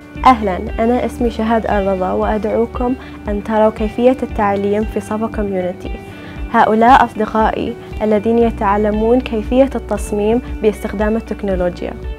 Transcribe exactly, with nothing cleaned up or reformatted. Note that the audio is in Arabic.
أهلا، أنا اسمي شهد الرضا وأدعوكم أن تروا كيفية التعليم في صفا كوميونيتي. هؤلاء أصدقائي الذين يتعلمون كيفية التصميم باستخدام التكنولوجيا.